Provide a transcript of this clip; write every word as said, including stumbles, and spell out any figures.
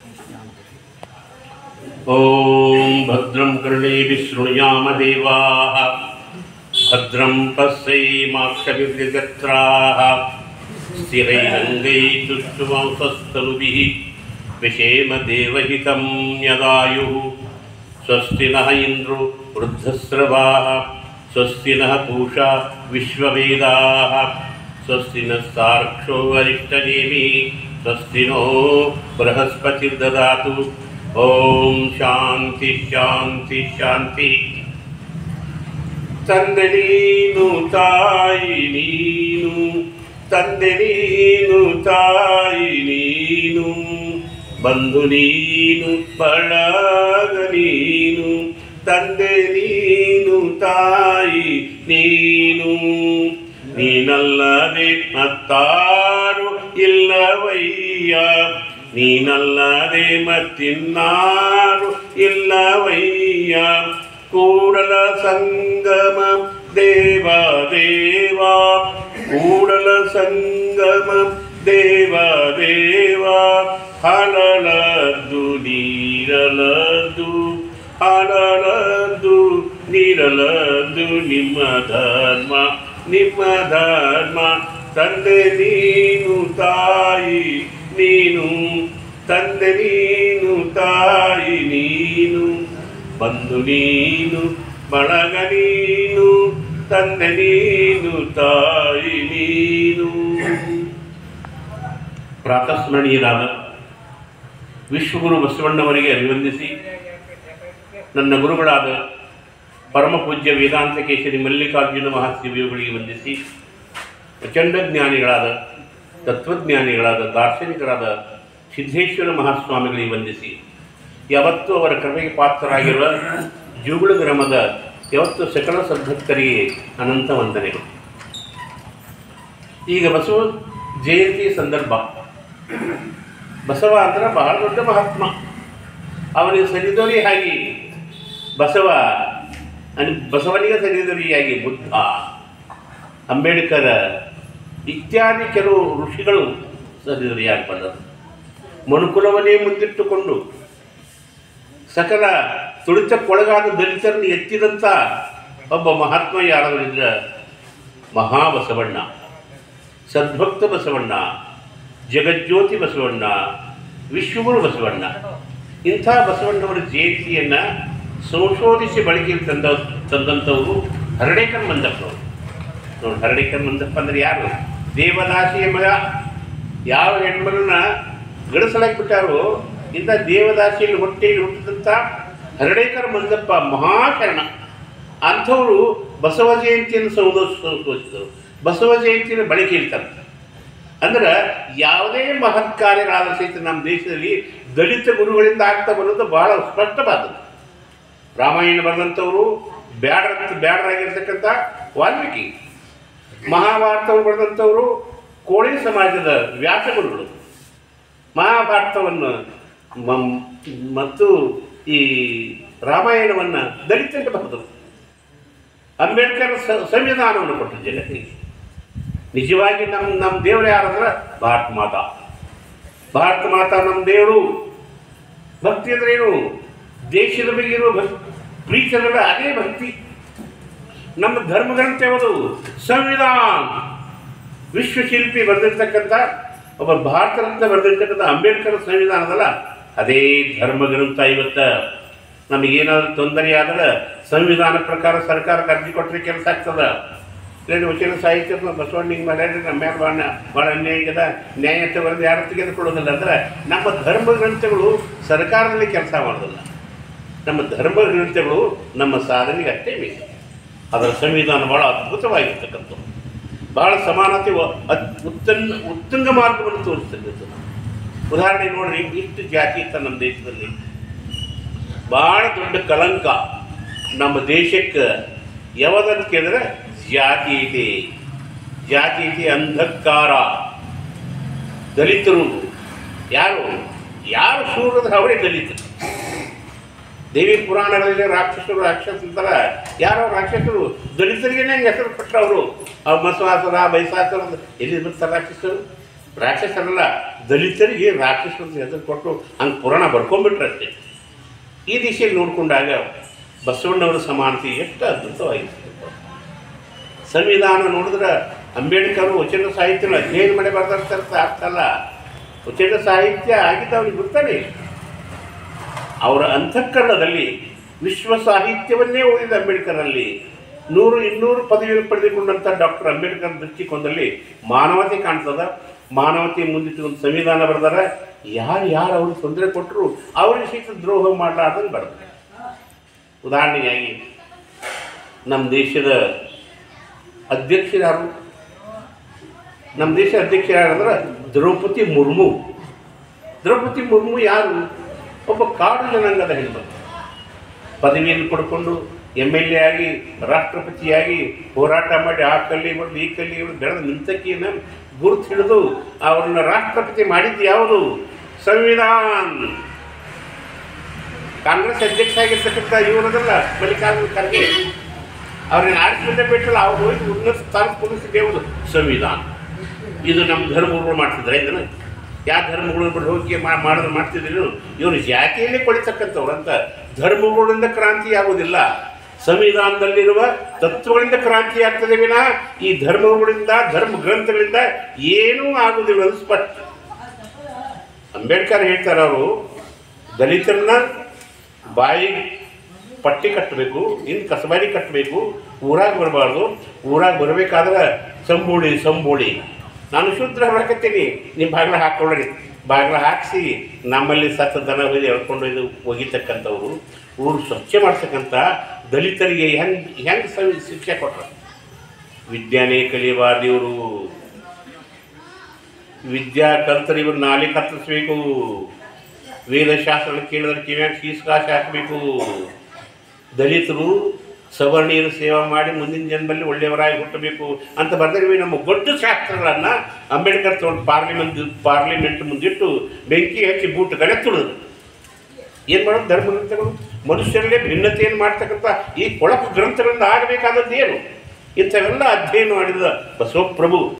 ಓಂ ಭದ್ರಂ ಕರ್ಣೇಭಿಃ ಶೃಣುಯಾಮ ದೇವಾಃ ಭದ್ರಂ ಪಶ್ಯೇಮಾಕ್ಷಭಿರ್ಯಜತ್ರಾಃ ಸ್ಥಿರೈರಂಗೈಸ್ತುಷ್ಟುವಾಂಸಸ್ತನುಭಿಃ ವಿಷೇಮ ದೇವಹಿತಂ ಯದಾಯುಃ ಸ್ವಸ್ತಿ ನಃ ಇಂದ್ರೋ ವೃದ್ಧಸ್ರವಾಃ ಸ್ವಸ್ತಿ ನಃ ಪೂಷಾ ವಿಶ್ವವೇದಾಃ ಸ್ವಸ್ತಿ ನಃ ಸಾರ್ಕ್ಷೋ ಅರಿಷ್ಟನೇಮಿ ಸ್ವಸ್ತಿ ನೋ ಬೃಹಸ್ಪತಿರ್ದದಾತು. ಓಂ ಶಾಂತಿ ಶಾಂತಿ ಶಾಂತಿ. ತಂದೆ ನೀನು ತಾಯಿ ನೀನು, ತಂದೆ ನೀನು ತಾಯಿ ನೀನು, ಬಂಧು ನೀನು ಬಳಗ ನೀನು, ತಂದೆ ನೀನು ತಾಯಿ ನೀನು. ನೀನಲ್ಲದೆ ಮತ್ತಾರು ಇಲ್ಲವಯ್ಯ, ನೀನಲ್ಲದೆ ಮತ್ತಿನ್ನಾರು ಇಲ್ಲವಯ್ಯ. ಕೂಡಲ ಸಂಗಮ ದೇವ ದೇವ, ಕೂಡಲ ಸಂಗಮ ದೇವ ದೇವ. ಹಲಲದ್ದು ನೀರಲದ್ದು, ಹಲಲದ್ದು ನೀರಲದ್ದು ನಿಮ್ಮ ಧರ್ಮ ನಿಮ್ಮ ಧರ್ಮ. ತಂದೆ ನೀನು ತಾಯಿ ನೀನು, ತಂದೆ ನೀನು ತಾಯಿ ನೀನು, ಬಂಧು ನೀನು ಬಳಗ ನೀನು, ತಂದೆ ನೀನು ತಾಯಿ ನೀನು. ಪ್ರಾತಸ್ಮರಣೀಯರಾದ ವಿಶ್ವಗುರು ಬಸವಣ್ಣವರಿಗೆ ಅಭಿವಂದಿಸಿ, ನನ್ನ ಗುರುಗಳಾದ ಪರಮ ಪೂಜ್ಯ ವೇದಾಂತ ಕೇಶರಿ ಮಲ್ಲಿಕಾರ್ಜುನ ಮಹಾಶಿವಗಳಿಗೆ ವಂದಿಸಿ, ಪ್ರಚಂಡ ಜ್ಞಾನಿಗಳಾದ ತತ್ವಜ್ಞಾನಿಗಳಾದ ದಾರ್ಶನಿಕರಾದ ಸಿದ್ದೇಶ್ವರ ಮಹಾಸ್ವಾಮಿಗಳಿಗೆ ವಂದಿಸಿ, ಯಾವತ್ತೂ ಅವರ ಕೃಪೆಗೆ ಪಾತ್ರರಾಗಿರುವ ಜೂಗುಳ ಗ್ರಾಮದ ಯಾವತ್ತು ಸಕಲ ಸದ್ಭಕ್ತರಿಗೆ ಅನಂತ ವಂದನೆಗಳು. ಈಗ ಬಸವ ಜಯಂತಿ ಸಂದರ್ಭ. ಬಸವ ಅಂದ್ರೆ ಬಹಳ ದೊಡ್ಡ ಮಹಾತ್ಮ. ಅವನಿಗೆ ಸರಿದೊರೆಯಾಗಿ ಬಸವ, ಬಸವನಿಗೆ ಸರಿದೊರೆಯಾಗಿ ಬುದ್ಧ, ಅಂಬೇಡ್ಕರ್ ಇತ್ಯಾದಿ ಕೆಲವು ಋಷಿಗಳು ಸರಿದೊರೆಯಾಗಿ ಬಂದರು. ಮನುಕುಲವನ್ನೇ ಮುಂದಿಟ್ಟುಕೊಂಡು ಸಕಲ ತುಳಿತಕ್ಕೊಳಗಾದ ದಲಿತರನ್ನು ಎತ್ತಿದಂಥ ಒಬ್ಬ ಮಹಾತ್ಮ ಯಾರಾದರಿದ್ರ ಮಹಾಬಸವಣ್ಣ, ಸದ್ಭಕ್ತ ಬಸವಣ್ಣ, ಜಗಜ್ಯೋತಿ ಬಸವಣ್ಣ, ವಿಶ್ವಗುರು ಬಸವಣ್ಣ. ಇಂಥ ಬಸವಣ್ಣವರ ಜಯಂತಿಯನ್ನು ಸಂಶೋಧಿಸಿ ಬಳಕೆಯಲ್ಲಿ ತಂದ ತಂದಂಥವರು ಹರಡೇಕರ್ ಮಂದಪ್ಪನವರು. ನೋಡಿ, ಹರಡೇಕರ್ ಮಂದಪ್ಪ ಅಂದರೆ ಯಾರು? ದೇವದಾಸಿಯ ಮಗ. ಯಾವ ಹೆಣ್ಮರನ್ನ ಗಡಿಸಲಾಗಿ ಬಿಟ್ಟಾರೋ ಇಂಥ ದೇವದಾಸಿಯಲ್ಲಿ ಹೊಟ್ಟೆಯಲ್ಲಿ ಹುಟ್ಟಿದಂಥ ಹರಡೇಕರ್ ಮಂದಪ್ಪ ಮಹಾಶರಣ. ಅಂಥವರು ಬಸವ ಜಯಂತಿಯನ್ನು ಸಂತೋಷಿಸಿದರು. ಬಸವ ಜಯಂತಿಯನ್ನು ಬಳಕೆಯಲ್ಲಿ ತಂದ ಅಂದ್ರೆ ಯಾವುದೇ ಮಹತ್ ಕಾರ್ಯಗಳಾದ ಸಹಿತ ನಮ್ಮ ದೇಶದಲ್ಲಿ ದಲಿತ ಗುರುಗಳಿಂದ ಆಗ್ತಾ ಬರೋದು ಬಹಳ ಸ್ಪಷ್ಟವಾದದ್ದು. ರಾಮಾಯಣ ಬರೆದಂಥವರು ಬ್ಯಾಡ ಬ್ಯಾಡರಾಗಿರ್ತಕ್ಕಂಥ ವಾಲ್ಮೀಕಿ, ಮಹಾಭಾರತವನ್ನು ಬರೆದಂಥವರು ಕೋಳಿ ಸಮಾಜದ ವ್ಯಾಸಗುರುಗಳು. ಮಹಾಭಾರತವನ್ನು ಮತ್ತು ಈ ರಾಮಾಯಣವನ್ನು ದಲಿತರಿಗೆ ಬರೆದರು. ಅಂಬೇಡ್ಕರ್ ಸಂವಿಧಾನವನ್ನು ಕೊಟ್ಟರು ಜಗತ್ತಿಗೆ. ನಿಜವಾಗಿ ನಮ್ಮ ನಮ್ಮ ದೇವರು ಯಾರಂದ್ರೆ ಭಾರತ ಮಾತಾ. ಭಾರತ ಮಾತಾ ನಮ್ಮ ದೇವರು. ಭಕ್ತಿ ಅಂದ್ರೆ ಏನು? ದೇಶದ ಬಗ್ಗೆ ಇರುವ ಭಕ್ತಿ, ಪ್ರೀತಿ ಅಂದ್ರೆ ಅದೇ ಭಕ್ತಿ. ನಮ್ಮ ಧರ್ಮಗ್ರಂಥ ಯಾವುದು? ಸಂವಿಧಾನ. ವಿಶ್ವಶಿಲ್ಪಿ ಬರೆದಿರ್ತಕ್ಕಂಥ ಒಬ್ಬ ಭಾರತ ರತ್ನ ಬರೆದಿರ್ತಕ್ಕಂಥ ಅಂಬೇಡ್ಕರ್ ಸಂವಿಧಾನದಲ್ಲ, ಅದೇ ಧರ್ಮಗ್ರಂಥ. ಇವತ್ತು ನಮಗೇನಾದರೂ ತೊಂದರೆ ಆದರೆ ಸಂವಿಧಾನ ಪ್ರಕಾರ ಸರ್ಕಾರಕ್ಕೆ ಅರ್ಜಿ ಕೊಟ್ಟರೆ ಕೆಲಸ ಆಗ್ತದೆ. ಇಲ್ಲಾಂದ್ರೆ ವಚನ ಸಾಹಿತ್ಯ ಬಸವಣ್ಣಿಗೆ ಮಾಡ್ಯಾಡ್ರಿ ನಮ್ಮ ಮ್ಯಾಲೆ ಭಾಳ ಭಾಳ ಅನ್ಯಾಯದ ನ್ಯಾಯತೆ ಬರೆದು ಯಾರು ತೆಗೆದುಕೊಳ್ಳೋದಿಲ್ಲ. ಅಂದರೆ ನಮ್ಮ ಧರ್ಮಗ್ರಂಥಗಳು ಸರ್ಕಾರದಲ್ಲಿ ಕೆಲಸ ಮಾಡೋದಿಲ್ಲ. ನಮ್ಮ ಧರ್ಮಗ್ರಂಥಗಳು ನಮ್ಮ ಸಾಧನೆಗೆ ಅಷ್ಟೇ ಮೀಸಲು. ಅದರ ಸಂವಿಧಾನ ಭಾಳ ಅದ್ಭುತವಾಗಿರ್ತಕ್ಕಂಥದ್ದು. ಭಾಳ ಸಮಾನತೆ ಉತ್ತನ್ನ ಉತ್ತುಂಗ ಮಾರ್ಗವನ್ನು ತೋರಿಸ್ತಕ್ಕಂಥದ್ದು. ಉದಾಹರಣೆ ನೋಡ್ರಿ, ಇಷ್ಟು ಜಾತಿ ಇತ್ತ ನಮ್ಮ ದೇಶದಲ್ಲಿ. ಭಾಳ ದೊಡ್ಡ ಕಳಂಕ ನಮ್ಮ ದೇಶಕ್ಕೆ ಯಾವ್ದಂತ ಕೇಳಿದ್ರೆ ಜಾತಿ ಇದೆ. ಜಾತಿ ಇದೆ, ಅಂಧಕಾರ. ದಲಿತರು ಯಾರು ಯಾರು ಸೂರ್ಯದ ಅವರೇ ದಲಿತರು. ದೇವಿ ಪುರಾಣಗಳಲ್ಲಿ ರಾಕ್ಷಸರು ರಾಕ್ಷಸ ಅಂತಾರೆ. ಯಾರೋ ರಾಕ್ಷಸರು ದಲಿತರಿಗೆ ಹೆಂಗೆ ಹೆಸರು ಕೊಟ್ಟರು ಅವರು. ಅವ್ರು ಮಸವಾಸರ ಬೈಸಾಸರ ಎಲ್ಲಿ ಬರ್ತಾರೆ ರಾಕ್ಷಸರು? ರಾಕ್ಷಸರಲ್ಲ, ದಲಿತರಿಗೆ ರಾಕ್ಷಸರ ಹೆಸರು ಕೊಟ್ಟು ಹಂಗೆ ಪುರಾಣ ಬರ್ಕೊಂಡ್ಬಿಟ್ರಷ್ಟೇ. ಈ ದಿಶೆಯಲ್ಲಿ ನೋಡಿಕೊಂಡಾಗ ಬಸವಣ್ಣವರ ಸಮಾನತೆ ಎಷ್ಟು ಅದ್ಭುತವಾಗಿದೆ. ಸಂವಿಧಾನ ನೋಡಿದ್ರೆ ಅಂಬೇಡ್ಕರ್ ವಚನ ಸಾಹಿತ್ಯನ ಅಧ್ಯಯನ ಮಾಡಿ ಬರ್ದಾಡ್ತಾರೆ ಅರ್ಥ ಅಲ್ಲ. ವಚನ ಸಾಹಿತ್ಯ ಆಗಿದ್ದ ಅವ್ರಿಗೆ ಗೊತ್ತಾನೆ. ಅವರ ಅಂತಃಕರಣದಲ್ಲಿ ವಿಶ್ವ ಸಾಹಿತ್ಯವನ್ನೇ ಓದಿದ ಅಂಬೇಡ್ಕರಲ್ಲಿ ನೂರು ಇನ್ನೂರು ಪದವಿಯನ್ನು ಪಡೆದುಕೊಂಡಂಥ ಡಾಕ್ಟರ್ ಅಂಬೇಡ್ಕರ್ ದೃಷ್ಟಿಕೋನದಲ್ಲಿ ಮಾನವತೆ ಕಾಣ್ತದ. ಮಾನವತೆ ಮುಂದಿಟ್ಟು ಒಂದು ಸಂವಿಧಾನ ಬರೆದಾರ. ಯಾರು ಯಾರು ಅವ್ರಿಗೆ ತೊಂದರೆ ಕೊಟ್ಟರು ಅವ್ರಿಗೆ ಸಹಿತ ದ್ರೋಹ ಮಾಡಲಾರ್ದಂಗೆ ಬರ್ತಾರೆ. ಉದಾಹರಣೆಯಾಗಿ ನಮ್ಮ ದೇಶದ ಅಧ್ಯಕ್ಷರಾರು ನಮ್ಮ ದೇಶ ಅಧ್ಯಕ್ಷರಾರಂದ್ರೆ ದ್ರೌಪದಿ ಮುರ್ಮು. ದ್ರೌಪದಿ ಮುರ್ಮು ಯಾರು? ಒಬ್ಬ ಕಾಡು ಜನಾಂಗದ ಹೆಣ್ಮಕ್ಳು. ಪದವಿಯನ್ನು ಪಡ್ಕೊಂಡು ಎಮ್ ಎಲ್ ಎ ಆಗಿ ರಾಷ್ಟ್ರಪತಿಯಾಗಿ ಹೋರಾಟ ಮಾಡಿ ಆ ಕಲ್ಲಿ ಬರೆದು ಈ ಕಲ್ಲಿ ಬೆಳೆದ ನಿಂತಕ್ಕಿಯನ್ನು ಗುರುತು ಹಿಡಿದು ಅವ್ರನ್ನ ರಾಷ್ಟ್ರಪತಿ ಮಾಡಿದ್ದು ಯಾವುದು? ಸಂವಿಧಾನ. ಕಾಂಗ್ರೆಸ್ ಅಧ್ಯಕ್ಷ ಆಗಿರ್ತಕ್ಕಂಥ ಇವರದಲ್ಲ ಮಲ್ಲಿಕಾರ್ಜುನ ಖರ್ಗೆ, ಅವ್ರನ್ನ ಆರಿಸಿದ ಬಿಟ್ಟಲ್ಲ, ಅವ್ರು ಹೋಗಿ ಉನ್ನತ ಸ್ಥಾನ ಪೊಲೀಸಿಗೆ ಯಾವುದು? ಸಂವಿಧಾನ. ಇದು ನಮ್ಮ ಧರ್ಮಗಳು ಮಾಡ್ತಿದ್ರೆ ಇದನ್ನು ಯಾವ ಧರ್ಮಗಳು ಬಿಟ್ಟು ಹೋಗಿ ಮಾಡಿದ್ರೆ ಮಾಡ್ತಿದ್ರು. ಇವರು ಜಾತಿಯಲ್ಲಿ ಕೊಡಿತಕ್ಕಂಥವ್ರು ಅಂತ ಧರ್ಮಗಳಿಂದ ಕ್ರಾಂತಿ ಆಗುವುದಿಲ್ಲ. ಸಂವಿಧಾನದಲ್ಲಿರುವ ತತ್ವಗಳಿಂದ ಕ್ರಾಂತಿ ಆಗ್ತದೆ ವಿನಃ ಈ ಧರ್ಮಗಳಿಂದ ಧರ್ಮ ಗ್ರಂಥಗಳಿಂದ ಏನೂ ಆಗುವುದಿಲ್ಲ. ಅದು ಸ್ಪಷ್ಟ. ಅಂಬೇಡ್ಕರ್ ಹೇಳ್ತಾರೆ, ಅವರು ದಲಿತರನ್ನ ಬಾಯಿ ಪಟ್ಟಿ ಕಟ್ಟಬೇಕು, ಇನ್ನು ಕಸಬಾರಿ ಕಟ್ಟಬೇಕು, ಊರಾಗ ಬರಬಾರ್ದು. ಊರಾಗ ಬರಬೇಕಾದ್ರೆ ಸಂಬೋಳಿ ಸಂಬೋಳಿ ನಾನು ಶೂದ್ರ ಬರ್ಕತ್ತೀನಿ, ನಿಮ್ಮ ಬಾಗಿಲ ಹಾಕ್ಕೊಳ್ಳಿ. ಬಾಗಿಲ ಹಾಕಿಸಿ ನಮ್ಮಲ್ಲಿ ಸತ್ತ ದನ ಹೊಯ್ದು ಎಳ್ಕೊಂಡೊಯ್ದು ಒಗಿತಕ್ಕಂಥವ್ರು, ಊರು ಸ್ವಚ್ಛ ಮಾಡ್ತಕ್ಕಂಥ ದಲಿತರಿಗೆ ಹೆಂಗೆ ಹೆಂಗೆ ಸವಿ ಶಿಕ್ಷೆ ಕೊಟ್ಟರು? ವಿದ್ಯಾನೇ ಕಲಿಯಬಾರ್ದು ಇವರು. ವಿದ್ಯಾ ಕಲ್ತರು ಇವರು ನಾಲಿ ಕತ್ತರಿಸ್ಬೇಕು. ವೇದಶಾಸ್ತ್ರ ಕೇಳಿದ್ರೆ ಕಿವ್ಯಾಗ ಶೀಸ್ಕಾಶ ಹಾಕಬೇಕು. ದಲಿತರು ಸವರ್ಣೀಯರು ಸೇವೆ ಮಾಡಿ ಮುಂದಿನ ಜನ್ಮದಲ್ಲಿ ಒಳ್ಳೆಯವರಾಗಿ ಹುಟ್ಟಬೇಕು ಅಂತ ಬರ್ತಾರೆ. ನಮ್ಮ ಗೊಡ್ಡು ಶಾಸ್ತ್ರಗಳನ್ನು ಅಂಬೇಡ್ಕರ್ ತೊಗೊಂಡು ಪಾರ್ಲಿಮೆಂಟ್ ಪಾರ್ಲಿಮೆಂಟ್ ಮುಂದಿಟ್ಟು ಬೆಂಕಿ ಹಚ್ಚಿ ಬೂಟ್ ಕಡೆ ತುಳಿದ್ರು. ಏನು ಮಾಡೋದು? ಧರ್ಮ ಗ್ರಂಥಗಳು ಮನುಷ್ಯರಲ್ಲೇ ಭಿನ್ನತೆಯನ್ನು ಮಾಡ್ತಕ್ಕಂಥ ಈ ಕೊಳಕು ಗ್ರಂಥಗಳಿಂದ ಆಗಬೇಕಾದದ್ದು ಏನು? ಇಂಥವೆಲ್ಲ ಅಧ್ಯಯನ ಮಾಡಿದ ಬಸವಪ್ರಭು